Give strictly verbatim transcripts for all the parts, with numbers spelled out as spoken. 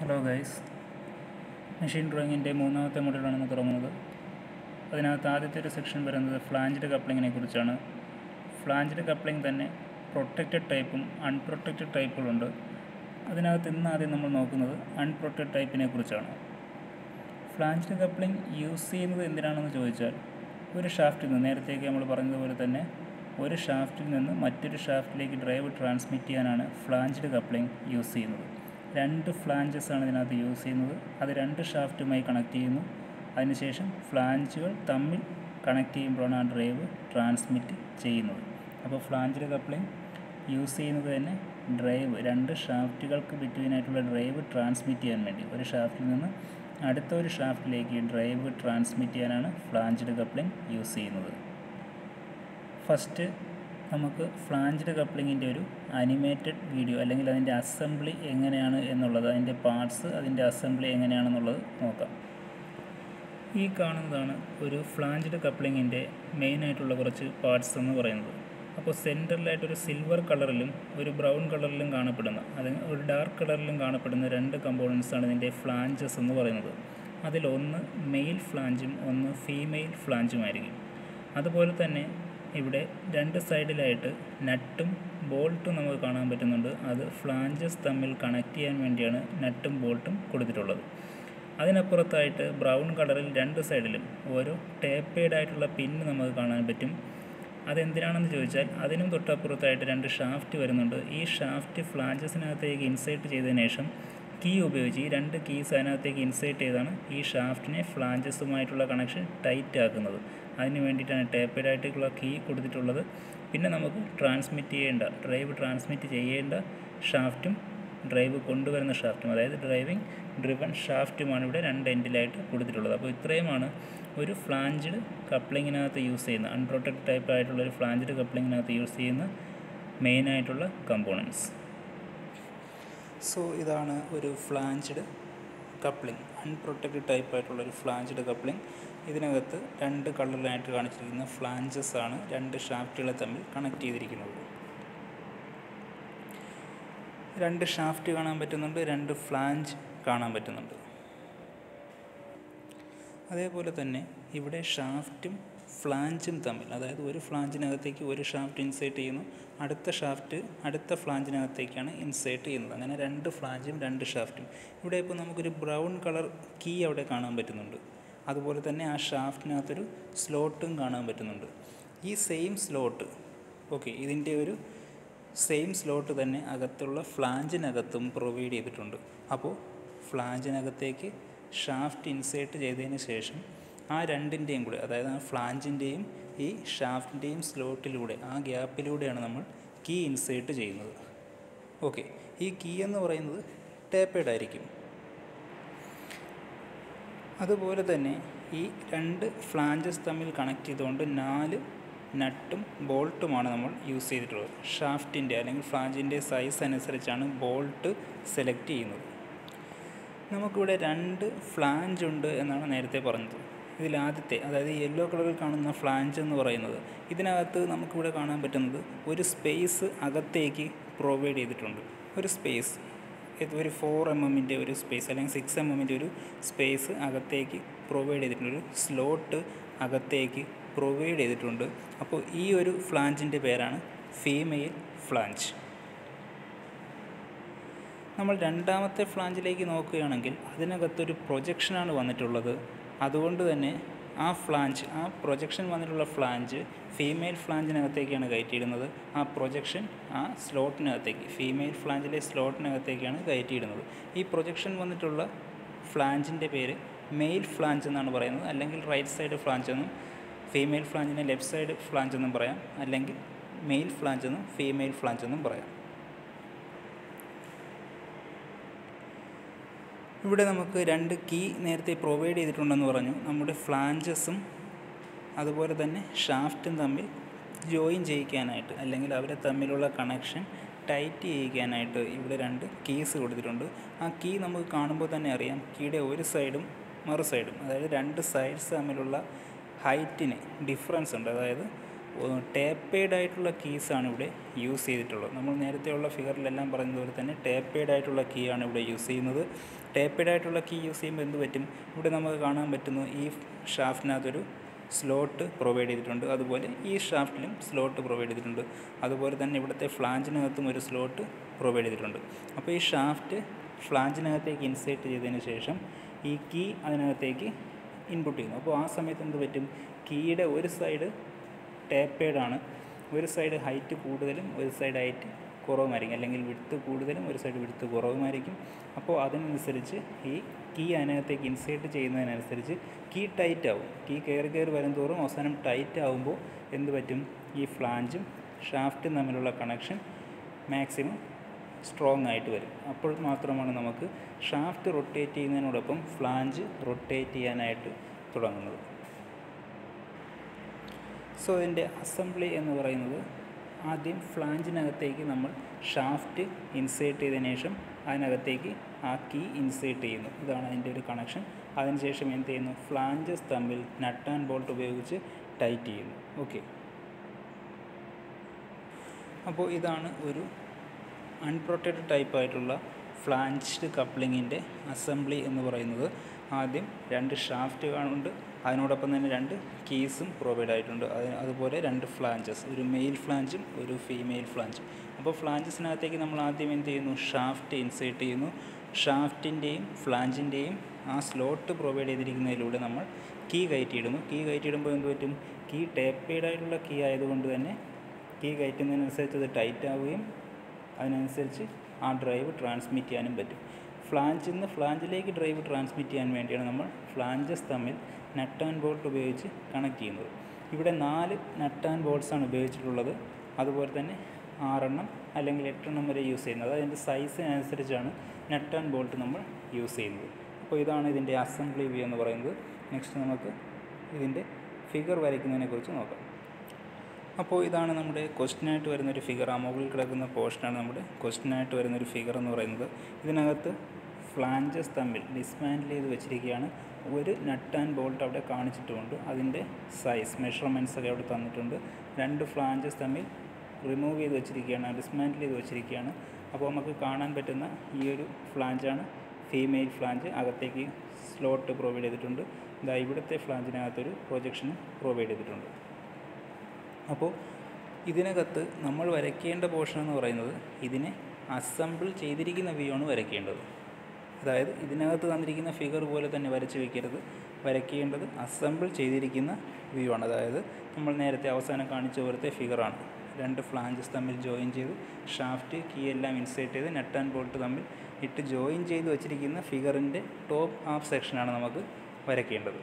Hello guys, machine ഡ്രോയിങ്ങിൻ്റെ മൂന്നാമത്തെ മോഡലാണ് നമ്മൾ തുടങ്ങുന്നത്. അതിനകത്ത് ആദ്യത്തെ ഒരു സെക്ഷൻ വരുന്നത് ഫ്ലാഞ്ച്ഡ് കപ്ലിങ്ങിനെ കുറിച്ചാണ്. ഫ്ലാഞ്ച്ഡ് കപ്ലിംഗ് തന്നെ പ്രൊട്ടക്റ്റഡ് ടൈപ്പും അൺപ്രൊട്ടക്റ്റഡ് ടൈപ്പുകളുണ്ട്. അതിനകത്ത് ഇന്ന് ആദ്യം നമ്മൾ നോക്കുന്നത് അൺപ്രൊട്ടക്റ്റഡ് ടൈപ്പിനെ കുറിച്ചാണ്. ഫ്ലാഞ്ച്ഡ് കപ്ലിംഗ് യൂസ് ചെയ്യുന്നത് എന്തിനാണെന്ന് ചോദിച്ചാൽ, ഒരു ഷാഫ്റ്റിൽ നിന്ന് നേരത്തേക്ക് നമ്മൾ പറഞ്ഞതുപോലെ തന്നെ ഒരു ഷാഫ്റ്റിൽ നിന്ന് മറ്റൊരു ഷാഫ്റ്റിലേക്ക് ഡ്രൈവ് ട്രാൻസ്മിറ്റ് ചെയ്യാനാണ് ഫ്ലാഞ്ച്ഡ് കപ്ലിംഗ് യൂസ് ചെയ്യുന്നത്. രണ്ട് ഫ്ലാഞ്ചസ് ആണ് ഇതിനകത്ത് യൂസ് ചെയ്യുന്നത്. അത് രണ്ട് ഷാഫ്റ്റുമായി കണക്ട് ചെയ്യുന്നു. അതിനുശേഷം ഫ്ലാഞ്ചുകൾ തമ്മിൽ കണക്ട് ചെയ്യുമ്പോഴാണ് ആ ഡ്രൈവ് ട്രാൻസ്മിറ്റ് ചെയ്യുന്നത്. അപ്പോൾ ഫ്ലാഞ്ച്ഡ് കപ്ലിംഗ് യൂസ് ചെയ്യുന്നത് തന്നെ ഡ്രൈവ് രണ്ട് ഷാഫ്റ്റുകൾക്ക് ബിറ്റ്വീനായിട്ടുള്ള ഡ്രൈവ് ട്രാൻസ്മിറ്റ് ചെയ്യാൻ വേണ്ടി, ഒരു ഷാഫ്റ്റിൽ നിന്ന് അടുത്ത ഒരു ഷാഫ്റ്റിലേക്ക് ഡ്രൈവ് ട്രാൻസ്മിറ്റ് ചെയ്യാനാണ് ഫ്ലാഞ്ച്ഡ് കപ്ലിംഗ് യൂസ് ചെയ്യുന്നത്. ഫസ്റ്റ് നമുക്ക് ഫ്ലാഞ്ച്ഡ് കപ്ലിങ്ങിൻ്റെ ഒരു അനിമേറ്റഡ് വീഡിയോ അല്ലെങ്കിൽ അതിൻ്റെ അസംബ്ലി എങ്ങനെയാണ് എന്നുള്ളത്, അതിൻ്റെ പാർട്സ്, അതിൻ്റെ അസംബ്ലി എങ്ങനെയാണെന്നുള്ളത് നോക്കാം. ഈ കാണുന്നതാണ് ഒരു ഫ്ലാഞ്ച്ഡ് കപ്ലിങ്ങിൻ്റെ മെയിനായിട്ടുള്ള കുറച്ച് പാർട്സ് എന്ന് പറയുന്നത്. അപ്പോൾ സെൻറ്ററിലായിട്ടൊരു സിൽവർ കളറിലും ഒരു ബ്രൗൺ കളറിലും കാണപ്പെടുന്ന, അത് ഒരു ഡാർക്ക് കളറിലും കാണപ്പെടുന്ന രണ്ട് കമ്പോണൻസാണ് ഇതിൻ്റെ ഫ്ലാഞ്ചസ് എന്ന് പറയുന്നത്. അതിലൊന്ന് മെയിൽ ഫ്ലാഞ്ചും ഒന്ന് ഫീമെയിൽ ഫ്ലാഞ്ചുമായിരിക്കും. അതുപോലെ തന്നെ ഇവിടെ രണ്ട് സൈഡിലായിട്ട് നട്ടും ബോൾട്ടും നമുക്ക് കാണാൻ പറ്റുന്നുണ്ട്. അത് ഫ്ലാഞ്ചസ് തമ്മിൽ കണക്ട് ചെയ്യാൻ വേണ്ടിയാണ് നട്ടും ബോൾട്ടും കൊടുത്തിട്ടുള്ളത്. അതിനപ്പുറത്തായിട്ട് ബ്രൗൺ കളറിൽ രണ്ട് സൈഡിലും ഓരോ ടേപ്പേഡ് ആയിട്ടുള്ള പിന്ന് നമുക്ക് കാണാൻ പറ്റും. അതെന്തിനാണെന്ന് ചോദിച്ചാൽ, അതിനും തൊട്ടപ്പുറത്തായിട്ട് രണ്ട് ഷാഫ്റ്റ് വരുന്നുണ്ട്. ഈ ഷാഫ്റ്റ് ഫ്ലാഞ്ചസിനകത്തേക്ക് ഇൻസേർട്ട് ചെയ്തതിന് ശേഷം കീ ഉപയോഗിച്ച് ഈ രണ്ട് കീസ് അതിനകത്തേക്ക് ഇൻസേർട്ട് ചെയ്താണ് ഈ ഷാഫ്റ്റിനെ ഫ്ലാഞ്ചസുമായിട്ടുള്ള കണക്ഷൻ ടൈറ്റ് ആക്കുന്നത്. അതിന് വേണ്ടിയിട്ടാണ് ടേപ്പേഡ് ആയിട്ടുള്ള കീ കൊടുത്തിട്ടുള്ളത്. പിന്നെ നമുക്ക് ട്രാൻസ്മിറ്റ് ചെയ്യേണ്ട ഡ്രൈവ് ട്രാൻസ്മിറ്റ് ചെയ്യേണ്ട ഷാഫ്റ്റും ഡ്രൈവ് കൊണ്ടുവരുന്ന ഷാഫ്റ്റും, അതായത് ഡ്രൈവിംഗ് ഡ്രിവൺ ഷാഫ്റ്റുമാണ് ഇവിടെ രണ്ട് എൻഡിലായിട്ട് കൊടുത്തിട്ടുള്ളത്. അപ്പോൾ ഇത്രയുമാണ് ഒരു ഫ്ലാഞ്ച്ഡ് കപ്ലിങ്ങിനകത്ത് യൂസ് ചെയ്യുന്ന, അൺപ്രൊട്ടക്റ്റഡ് ടൈപ്പ് ആയിട്ടുള്ള ഒരു ഫ്ലാഞ്ച്ഡ് കപ്ലിങ്ങിനകത്ത് യൂസ് ചെയ്യുന്ന മെയിനായിട്ടുള്ള കമ്പോണൻസ്. സോ ഇതാണ് ഒരു ഫ്ലാഞ്ച്ഡ് കപ്ലിംഗ്, അൺപ്രൊട്ടക്റ്റഡ് ടൈപ്പ് ആയിട്ടുള്ളൊരു ഫ്ലാഞ്ച്ഡ് കപ്ലിംഗ്. ഇതിനകത്ത് രണ്ട് കളറിലായിട്ട് കാണിച്ചിരിക്കുന്ന ഫ്ലാഞ്ചസ് ആണ് രണ്ട് ഷാഫ്റ്റുകളെ തമ്മിൽ കണക്ട് ചെയ്തിരിക്കുന്നത്. രണ്ട് ഷാഫ്റ്റ് കാണാൻ പറ്റുന്നുണ്ട്, രണ്ട് ഫ്ലാഞ്ച് കാണാൻ പറ്റുന്നുണ്ട്. അതേപോലെ തന്നെ ഇവിടെ ഷാഫ്റ്റും ഫ്ലാഞ്ചും തമ്മിൽ, അതായത് ഒരു ഫ്ലാഞ്ചിനകത്തേക്ക് ഒരു ഷാഫ്റ്റ് ഇൻസേർട്ട് ചെയ്യുന്നു, അടുത്ത ഷാഫ്റ്റ് അടുത്ത ഫ്ലാഞ്ചിനകത്തേക്കാണ് ഇൻസേർട്ട് ചെയ്യുന്നത്. അങ്ങനെ രണ്ട് ഫ്ലാഞ്ചും രണ്ട് ഷാഫ്റ്റും. ഇവിടെ ഇപ്പോൾ നമുക്കൊരു ബ്രൗൺ കളർ കീ അവിടെ കാണാൻ പറ്റുന്നുണ്ട്. അതുപോലെ തന്നെ ആ ഷാഫ്റ്റിനകത്തൊരു സ്ലോട്ടും കാണാൻ പറ്റുന്നുണ്ട്. ഈ സെയിം സ്ലോട്ട്, ഓക്കെ, ഇതിൻ്റെ ഒരു സെയിം സ്ലോട്ട് തന്നെ അകത്തുള്ള ഫ്ലാഞ്ചിനകത്തും പ്രൊവൈഡ് ചെയ്തിട്ടുണ്ട്. അപ്പോൾ ഫ്ലാഞ്ചിനകത്തേക്ക് ഷാഫ്റ്റ് ഇൻസേർട്ട് ചെയ്തതിന് ശേഷം ആ രണ്ടിൻ്റെയും കൂടെ, അതായത് ആ ഫ്ലാഞ്ചിൻ്റെയും ഈ ഷാഫ്റ്റിൻ്റെയും സ്ലോട്ടിലൂടെ, ആ ഗ്യാപ്പിലൂടെയാണ് നമ്മൾ കീ ഇൻസേർട്ട് ചെയ്യുന്നത്. ഓക്കെ, ഈ കീ എന്ന് പറയുന്നത് ടേപ്പേഡ് ആയിരിക്കും. അതുപോലെ തന്നെ ഈ രണ്ട് ഫ്ലാഞ്ചസ് തമ്മിൽ കണക്ട് ചെയ്തുകൊണ്ട് നാല് നട്ടും ബോൾട്ടുമാണ് നമ്മൾ യൂസ് ചെയ്തിട്ടുള്ളത്. ഷാഫ്റ്റിൻ്റെ അല്ലെങ്കിൽ ഫ്ലാഞ്ചിൻ്റെ സൈസ് അനുസരിച്ചാണ് ബോൾട്ട് സെലക്ട് ചെയ്യുന്നത്. നമുക്കിവിടെ രണ്ട് ഫ്ലാഞ്ച് ഉണ്ട് എന്നാണ് നേരത്തെ പറഞ്ഞത്. ഇതിലാദ്യത്തെ, അതായത് യെല്ലോ കളറിൽ കാണുന്ന ഫ്ലാഞ്ച് എന്ന് പറയുന്നത്, ഇതിനകത്ത് നമുക്കിവിടെ കാണാൻ പറ്റുന്നത് ഒരു സ്പേസ് അകത്തേക്ക് പ്രൊവൈഡ് ചെയ്തിട്ടുണ്ട്. ഒരു സ്പേസ്, ഒരു ഫോർ എം എമ്മിൻ്റെ ഒരു സ്പേസ് അല്ലെങ്കിൽ സിക്സ് എം എമ്മിൻ്റെ ഒരു സ്പേസ് അകത്തേക്ക് പ്രൊവൈഡ് ചെയ്തിട്ടുണ്ട്. ഒരു സ്ലോട്ട് അകത്തേക്ക് പ്രൊവൈഡ് ചെയ്തിട്ടുണ്ട്. അപ്പോൾ ഈ ഒരു ഫ്ലാഞ്ചിൻ്റെ പേരാണ് ഫീമെയിൽ ഫ്ലാഞ്ച്. നമ്മൾ രണ്ടാമത്തെ ഫ്ലാഞ്ചിലേക്ക് നോക്കുകയാണെങ്കിൽ അതിനകത്തൊരു പ്രൊജക്ഷനാണ് വന്നിട്ടുള്ളത്. അതുകൊണ്ട് തന്നെ ആ ഫ്ലാഞ്ച്, ആ പ്രൊജക്ഷൻ വന്നിട്ടുള്ള ഫ്ലാഞ്ച് ഫീമെയിൽ ഫ്ലാഞ്ചിനകത്തേക്കാണ് കയറ്റിയിടുന്നത്. ആ പ്രൊജക്ഷൻ ആ സ്ലോട്ടിനകത്തേക്ക്, ഫീമെയിൽ ഫ്ലാഞ്ചിലെ സ്ലോട്ടിനകത്തേക്കാണ് കയറ്റിയിടുന്നത്. ഈ പ്രൊജക്ഷൻ വന്നിട്ടുള്ള ഫ്ലാഞ്ചിൻ്റെ പേര് മെയിൽ ഫ്ലാഞ്ച് എന്നാണ് പറയുന്നത്. അല്ലെങ്കിൽ റൈറ്റ് സൈഡ് ഫ്ലാഞ്ച് എന്നും, ഫീമെയിൽ ഫ്ലാഞ്ചിനെ ലെഫ്റ്റ് സൈഡ് ഫ്ലാഞ്ച് എന്നും പറയാം. അല്ലെങ്കിൽ മെയിൽ ഫ്ലാഞ്ച് എന്നും ഫീമെയിൽ ഫ്ലാഞ്ച് എന്നും പറയാം. ഇവിടെ നമുക്ക് രണ്ട് കീ നേരത്തെ പ്രൊവൈഡ് ചെയ്തിട്ടുണ്ടെന്ന് പറഞ്ഞു. നമ്മുടെ ഫ്ലാഞ്ചസും അതുപോലെ തന്നെ ഷാഫ്റ്റും തമ്മിൽ ജോയിൻ ചെയ്യിക്കാനായിട്ട്, അല്ലെങ്കിൽ അവരെ തമ്മിലുള്ള കണക്ഷൻ ടൈറ്റ് ചെയ്യിക്കാനായിട്ട് ഇവിടെ രണ്ട് കീസ് കൊടുത്തിട്ടുണ്ട്. ആ കീ നമുക്ക് കാണുമ്പോൾ തന്നെ അറിയാം, കീയുടെ ഒരു സൈഡും മറു സൈഡും, അതായത് രണ്ട് സൈഡ്സ് തമ്മിലുള്ള ഹൈറ്റിന് ഡിഫറൻസ് ഉണ്ട്. അതായത് ടേപ്പേഡ് ആയിട്ടുള്ള കീസാണ് ഇവിടെ യൂസ് ചെയ്തിട്ടുള്ളത്. നമ്മൾ നേരത്തെയുള്ള ഫിഗറിലെല്ലാം പറയുന്നതുപോലെ തന്നെ ടേപ്പേഡ് ആയിട്ടുള്ള കീ ആണ് ഇവിടെ യൂസ് ചെയ്യുന്നത്. ടേപ്പേഡ് ആയിട്ടുള്ള കീ യൂസ് ചെയ്യുമ്പോൾ എന്ത് പറ്റും, ഇവിടെ നമുക്ക് കാണാൻ പറ്റുന്നു ഈ ഷാഫ്റ്റിനകത്തൊരു സ്ലോട്ട് പ്രൊവൈഡ് ചെയ്തിട്ടുണ്ട്, അതുപോലെ ഈ ഷാഫ്റ്റിലും സ്ലോട്ട് പ്രൊവൈഡ് ചെയ്തിട്ടുണ്ട്, അതുപോലെ തന്നെ ഇവിടുത്തെ ഫ്ലാഞ്ചിനകത്തും ഒരു സ്ലോട്ട് പ്രൊവൈഡ് ചെയ്തിട്ടുണ്ട്. അപ്പോൾ ഈ ഷാഫ്റ്റ് ഫ്ലാഞ്ചിനകത്തേക്ക് ഇൻസേർട്ട് ചെയ്തതിന് ശേഷം ഈ കീ അതിനകത്തേക്ക് ഇൻപുട്ട് ചെയ്യുന്നു. അപ്പോൾ ആ സമയത്ത് എന്ത് പറ്റും, കീയുടെ ഒരു സൈഡ് ടേപ്പേഡാണ്, ഒരു സൈഡ് ഹൈറ്റ് കൂടുതലും ഒരു സൈഡ് ഹൈറ്റ് കുറവുമായിരിക്കും, അല്ലെങ്കിൽ വിഡ്ത്ത് കൂടുതലും ഒരു സൈഡ് വിഡ്ത്ത് കുറവുമായിരിക്കും. അപ്പോൾ അതിനനുസരിച്ച് ഈ കീ അതിനകത്തേക്ക് ഇൻസേർട്ട് ചെയ്യുന്നതിനനുസരിച്ച് കീ ടൈറ്റ് ആവും. കീ കയറി കയറി വരും തോറും അവസാനം ടൈറ്റ് ആവുമ്പോൾ എന്ത് പറ്റും, ഈ ഫ്ലാഞ്ചും ഷാഫ്റ്റും തമ്മിലുള്ള കണക്ഷൻ മാക്സിമം സ്ട്രോങ് ആയിട്ട് വരും. അപ്പോൾ മാത്രമാണ് നമുക്ക് ഷാഫ്റ്റ് റൊട്ടേറ്റ് ചെയ്യുന്നതിനോടൊപ്പം ഫ്ലാഞ്ച് റൊട്ടേറ്റ് ചെയ്യാനായിട്ട് തുടങ്ങുന്നത്. സോ ഇതിൻ്റെ അസംബ്ലി എന്ന് പറയുന്നത്, ആദ്യം ഫ്ലാഞ്ചിനകത്തേക്ക് നമ്മൾ ഷാഫ്റ്റ് ഇൻസേർട്ട് ചെയ്തതിന് ശേഷം അതിനകത്തേക്ക് ആ കീ ഇൻസേർട്ട് ചെയ്യുന്നു. ഇതാണ് അതിൻ്റെ ഒരു കണക്ഷൻ. അതിനുശേഷം എന്ത് ചെയ്യുന്നു, ഫ്ലാഞ്ചസ് തമ്മിൽ നട്ട് ആൻഡ് ബോൾട്ട് ഉപയോഗിച്ച് ടൈറ്റ് ചെയ്യുന്നു. ഓക്കെ, അപ്പോൾ ഇതാണ് ഒരു അൺപ്രൊട്ടക്റ്റഡ് ടൈപ്പ് ആയിട്ടുള്ള ഫ്ലാഞ്ച്ഡ് കപ്ലിങ്ങിൻ്റെ അസംബ്ലി എന്ന് പറയുന്നത്. ആദ്യം രണ്ട് ഷാഫ്റ്റ് കാണുന്നുണ്ട്, അതിനോടൊപ്പം തന്നെ രണ്ട് കീസും പ്രൊവൈഡ് ആയിട്ടുണ്ട്. അത് അതുപോലെ രണ്ട് ഫ്ലാഞ്ചസ്, ഒരു മെയിൽ ഫ്ലാഞ്ചും ഒരു ഫീമെയിൽ ഫ്ലാഞ്ചും. അപ്പോൾ ഫ്ലാഞ്ചസിനകത്തേക്ക് നമ്മൾ ആദ്യം എന്ത് ചെയ്യുന്നു, ഷാഫ്റ്റ് ഇൻസേർട്ട് ചെയ്യുന്നു. ഷാഫ്റ്റിൻ്റെയും ഫ്ലാഞ്ചിൻ്റെയും ആ സ്ലോട്ട് പ്രൊവൈഡ് ചെയ്തിരിക്കുന്നതിലൂടെ നമ്മൾ കീ കയറ്റിയിടുന്നു. കീ കയറ്റിയിടുമ്പോൾ എന്ത് പറ്റും, കീ ടേപ്പേഡ് ആയിട്ടുള്ള കീ ആയതുകൊണ്ട് തന്നെ കീ കയറ്റുന്നതിനനുസരിച്ച് അത് ടൈറ്റ് ആവുകയും അതിനനുസരിച്ച് ആ ഡ്രൈവ് ട്രാൻസ്മിറ്റ് ചെയ്യാനും പറ്റും. ഫ്ലാഞ്ചിൽ നിന്ന് ഫ്ലാഞ്ചിലേക്ക് ഡ്രൈവ് ട്രാൻസ്മിറ്റ് ചെയ്യാൻ വേണ്ടിയാണ് നമ്മൾ ഫ്ലാഞ്ചസ് തമ്മിൽ നട്ട് ആൻഡ് ബോൾട്ട് ഉപയോഗിച്ച് കണക്ട് ചെയ്യുന്നത്. ഇവിടെ നാല് നട്ട് ആൻഡ് ബോൾട്ട്സാണ് ഉപയോഗിച്ചിട്ടുള്ളത്, അതുപോലെ തന്നെ ആറെണ്ണം അല്ലെങ്കിൽ എട്ടെണ്ണം വരെ യൂസ് ചെയ്യുന്നത്. അതിൻ്റെ സൈസിനനുസരിച്ചാണ് നട്ട് ആൻഡ് ബോൾട്ട് നമ്മൾ യൂസ് ചെയ്യുന്നത്. അപ്പോൾ ഇതാണ് ഇതിൻ്റെ അസംബ്ലി വ്യൂ എന്ന് പറയുന്നത്. നെക്സ്റ്റ് നമുക്ക് ഇതിൻ്റെ ഫിഗർ വരയ്ക്കുന്നതിനെക്കുറിച്ച് നോക്കാം. അപ്പോൾ ഇതാണ് നമ്മുടെ ക്വസ്റ്റ്യനായിട്ട് വരുന്നൊരു ഫിഗർ. ആ മുകളിൽ കിടക്കുന്ന പോർഷനാണ് നമ്മുടെ ക്വസ്റ്റ്യനായിട്ട് വരുന്നൊരു ഫിഗർ എന്ന് പറയുന്നത്. ഇതിനകത്ത് ഫ്ലാഞ്ചസ് തമ്മിൽ ഡിസ്മാൻഡിൽ ചെയ്ത് വെച്ചിരിക്കുകയാണ്. ഒരു നട്ട് ആൻഡ് ബോൾട്ട് അവിടെ കാണിച്ചിട്ടുമുണ്ട്, അതിൻ്റെ സൈസ് മെഷർമെൻറ്റ്സ് ഒക്കെ അവിടെ തന്നിട്ടുണ്ട്. രണ്ട് ഫ്ലാഞ്ചസ് തമ്മിൽ റിമൂവ് ചെയ്ത് വെച്ചിരിക്കുകയാണ്, ഡിസ്മാൻഡിൽ ചെയ്ത് വെച്ചിരിക്കുകയാണ്. അപ്പോൾ നമുക്ക് കാണാൻ പറ്റുന്ന ഈ ഒരു ഫ്ലാഞ്ചാണ് ഫീമെയിൽ ഫ്ലാഞ്ച്. അകത്തേക്ക് സ്ലോട്ട് പ്രൊവൈഡ് ചെയ്തിട്ടുണ്ട്. ഇതാ ഇവിടുത്തെ ഫ്ലാഞ്ചിനകത്തൊരു പ്രൊജക്ഷനും പ്രൊവൈഡ് ചെയ്തിട്ടുണ്ട്. അപ്പോൾ ഇതിനകത്ത് നമ്മൾ വരയ്ക്കേണ്ട പോർഷൻ എന്ന് പറയുന്നത് ഇതിനെ അസംബിൾ ചെയ്തിരിക്കുന്ന വ്യൂ ആണ് വരയ്ക്കേണ്ടത്. അതായത് ഇതിനകത്ത് തന്നിരിക്കുന്ന ഫിഗർ പോലെ തന്നെ വരച്ച് വയ്ക്കരുത്, വരയ്ക്കേണ്ടത് അസംബിൾ ചെയ്തിരിക്കുന്ന വ്യൂ ആണ്. അതായത് നമ്മൾ നേരത്തെ അവസാനം കാണിച്ച പോലത്തെ ഫിഗറാണ്. രണ്ട് ഫ്ലാഞ്ചസ് തമ്മിൽ ജോയിൻ ചെയ്ത് ഷാഫ്റ്റ് കീ എല്ലാം ഇൻസേർട്ട് ചെയ്ത് നട്ട് ആൻഡ് ബോൾട്ട് തമ്മിൽ ഇട്ട് ജോയിൻ ചെയ്ത് വച്ചിരിക്കുന്ന ഫിഗറിൻ്റെ ടോപ്പ് ഹാഫ് സെക്ഷനാണ് നമുക്ക് വരയ്ക്കേണ്ടത്.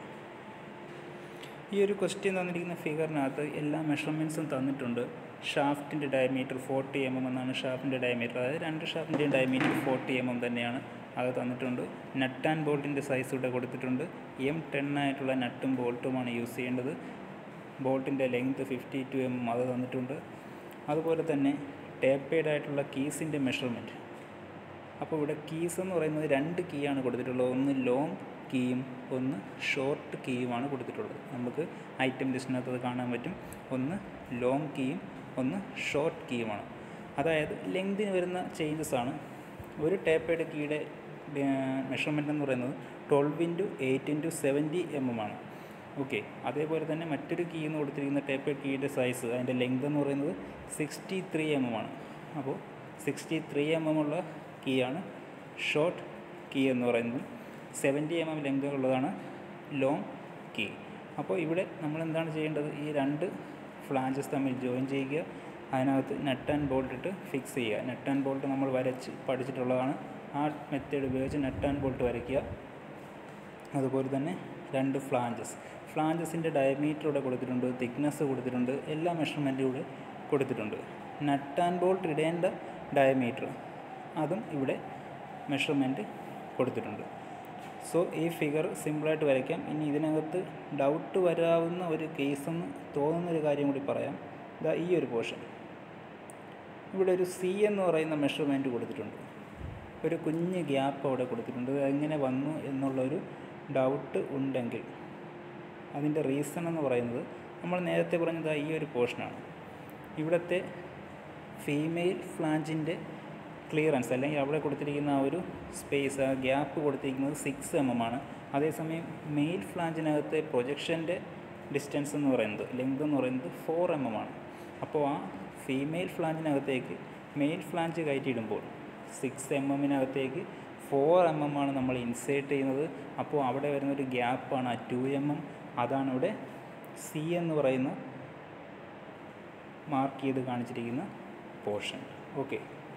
ഈ ഒരു ക്വസ്റ്റ്യൻ തന്നിരിക്കുന്ന ഫിഗറിനകത്ത് എല്ലാ മെഷർമെൻറ്റ്സും തന്നിട്ടുണ്ട്. ഷാഫ്റ്റിൻ്റെ ഡയമീറ്റർ ഫോർട്ടി എം എം എന്നാണ് ഷാഫ്റ്റിൻ്റെ ഡയമീറ്റർ, അതായത് രണ്ട് ഷാഫ്റ്റിൻ്റെയും ഡയമീറ്റർ ഫോർട്ടി എം എം തന്നെയാണ്. അത് തന്നിട്ടുണ്ട്. നട്ട് ആൻഡ് ബോൾട്ടിൻ്റെ സൈസ് ഇവിടെ കൊടുത്തിട്ടുണ്ട്. എം ടെൻ ആയിട്ടുള്ള നട്ടും ബോൾട്ടുമാണ് യൂസ് ചെയ്യേണ്ടത്. ബോൾട്ടിൻ്റെ length fifty two m m അത് തന്നിട്ടുണ്ട്. അതുപോലെ തന്നെ ടേപ്പേഡ് ആയിട്ടുള്ള കീസിൻ്റെ മെഷർമെൻറ്റ്. അപ്പോൾ ഇവിടെ കീസ് എന്ന് പറയുന്നത് രണ്ട് കീ ആണ് കൊടുത്തിട്ടുള്ളത്. ഒന്ന് ലോങ് കീയും ഒന്ന് ഷോർട്ട് കീയുമാണ് കൊടുത്തിട്ടുള്ളത്. നമുക്ക് ഐറ്റം ലിസ്റ്റിനകത്ത് അത് കാണാൻ പറ്റും. ഒന്ന് ലോങ് കീയും ഒന്ന് ഷോർട്ട് കീയുമാണ്. അതായത് ലെങ്തിന് വരുന്ന ചേഞ്ചസ് ആണ്. ഒരു ടേപ്പേഡ് കീയുടെ മെഷർമെൻറ്റ് എന്ന് പറയുന്നത് twelve into eight into seventy m m ആണ്. ഓക്കെ, അതേപോലെ തന്നെ മറ്റൊരു കീ എന്ന് കൊടുത്തിരിക്കുന്ന ടേപ്പേഡ് കീയുടെ സൈസ്, അതിൻ്റെ ലെങ്ത് എന്ന് പറയുന്നത് സിക്സ്റ്റി ത്രീ എം എം ആണ്. അപ്പോൾ സിക്സ്റ്റി ത്രീ എം എം ഉള്ള കീയാണ് ഷോർട്ട് കീ എന്ന് പറയുന്നത്. സെവൻറ്റി എം എം ലെങ്ത് ഉള്ളതാണ് ലോങ് കീ. അപ്പോൾ ഇവിടെ നമ്മൾ എന്താണ് ചെയ്യേണ്ടത്, ഈ രണ്ട് ഫ്ലാഞ്ചസ് തമ്മിൽ ജോയിൻ ചെയ്യുക, അതിനകത്ത് നട്ട് ആൻഡ് ബോൾട്ട് ഇട്ട് ഫിക്സ് ചെയ്യുക. നട്ട് ആൻഡ് ബോൾട്ട് നമ്മൾ വരച്ച് പഠിച്ചിട്ടുള്ളതാണ്. ആ മെത്തേഡ് ഉപയോഗിച്ച് നട്ട് ആൻഡ് ബോൾട്ട് വരയ്ക്കുക. അതുപോലെ തന്നെ രണ്ട് ഫ്ലാഞ്ചസ് ഫ്ലാഞ്ചസിൻ്റെ ഡയമീറ്റർ ഇവിടെ കൊടുത്തിട്ടുണ്ട്, തിക്നെസ് കൊടുത്തിട്ടുണ്ട്, എല്ലാ മെഷർമെൻറ്റും ഇവിടെ കൊടുത്തിട്ടുണ്ട്. നട്ട് ആൻഡ് ബോൾട്ട് ഇടേണ്ട ഡയമീറ്റർ അതും ഇവിടെ മെഷർമെൻറ്റ് കൊടുത്തിട്ടുണ്ട്. സോ ഈ ഫിഗർ സിമ്പിളായിട്ട് വരയ്ക്കാം. ഇനി ഇതിനകത്ത് ഡൗട്ട് വരാവുന്ന ഒരു കേസെന്ന് തോന്നുന്നൊരു കാര്യം കൂടി പറയാം. ഇതാ ഈ ഒരു പോർഷൻ, ഇവിടെ ഒരു സി എന്ന് പറയുന്ന മെഷർമെൻറ്റ് കൊടുത്തിട്ടുണ്ട്. ഒരു കുഞ്ഞ് ഗ്യാപ്പ് അവിടെ കൊടുത്തിട്ടുണ്ട്. എങ്ങനെ വന്നു എന്നുള്ളൊരു ഡൗട്ട് ഉണ്ടെങ്കിൽ അതിൻ്റെ റീസൺ എന്ന് പറയുന്നത് നമ്മൾ നേരത്തെ പറഞ്ഞത് ഈ ഒരു പോർഷനാണ്. ഇവിടുത്തെ ഫീമെയിൽ ഫ്ലാഞ്ചിൻ്റെ ക്ലിയറൻസ് അല്ലെങ്കിൽ അവിടെ കൊടുത്തിരിക്കുന്ന ആ ഒരു സ്പേസ്, ആ ഗ്യാപ്പ് കൊടുത്തിരിക്കുന്നത് സിക്സ് എം എം ആണ്. അതേസമയം മെയിൽ ഫ്ലാഞ്ചിനകത്തെ പ്രൊജക്ഷൻ്റെ ഡിസ്റ്റൻസ് എന്ന് പറയുന്നത്, ലെങ്ത് എന്ന് പറയുന്നത് ഫോർ എം എം ആണ്. അപ്പോൾ ആ ഫീമെയിൽ ഫ്ലാഞ്ചിനകത്തേക്ക് മെയിൽ ഫ്ലാഞ്ച് കയറ്റിയിടുമ്പോൾ സിക്സ് എം എമ്മിനകത്തേക്ക് ഫോർ എം എം ആണ് നമ്മൾ ഇൻസേർട്ട് ചെയ്യുന്നത്. അപ്പോൾ അവിടെ വരുന്നൊരു ഗ്യാപ്പാണ് ആ ടു എം എം. അതാണ് ഇവിടെ സി എന്ന് പറയുന്ന മാർക്ക് ചെയ്ത് കാണിച്ചിരിക്കുന്ന പോർഷൻ. ഓക്കെ,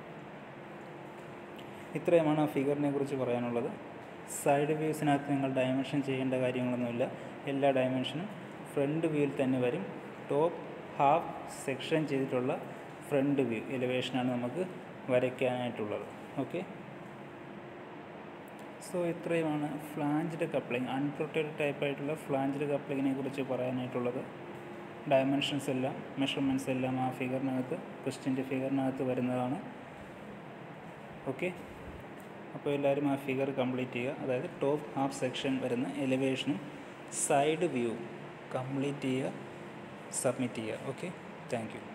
ഇത്രയുമാണ് ആ ഫിഗറിനെ കുറിച്ച് പറയാനുള്ളത്. സൈഡ് വ്യൂസിനകത്ത് നിങ്ങൾ ഡയമെൻഷൻ ചെയ്യേണ്ട കാര്യങ്ങളൊന്നുമില്ല. എല്ലാ ഡയമെൻഷനും ഫ്രണ്ട് വ്യൂവിൽ തന്നെ വരും. ടോപ്പ് ഹാഫ് സെക്ഷൻ ചെയ്തിട്ടുള്ള ഫ്രണ്ട് വ്യൂ എലിവേഷനാണ് നമുക്ക് വരയ്ക്കാനായിട്ടുള്ളത്. ഓക്കെ, സോ ഇത്രയുമാണ് ഫ്ലാഞ്ച്ഡ് കപ്ലിംഗ്, അൺപ്രൊട്ടക്റ്റഡ് ടൈപ്പായിട്ടുള്ള ഫ്ലാഞ്ച്ഡ് കപ്ലിങ്ങിനെ കുറിച്ച് പറയാനായിട്ടുള്ളത്. ഡയമെൻഷൻസ് എല്ലാം മെഷർമെൻറ്റ്സ് എല്ലാം ആ ഫിഗറിനകത്ത്, ക്വസ്റ്റ്യൻ്റെ ഫിഗറിനകത്ത് വരുന്നതാണ്. ഓക്കെ, അപ്പോൾ എല്ലാവരും ആ ഫിഗർ കംപ്ലീറ്റ് ചെയ്യുക. അതായത് ടോപ്പ് ഹാഫ് സെക്ഷൻ വരുന്ന എലിവേഷനും സൈഡ് വ്യൂ കംപ്ലീറ്റ് ചെയ്യുക, സബ്മിറ്റ് ചെയ്യുക. Okay, thank U.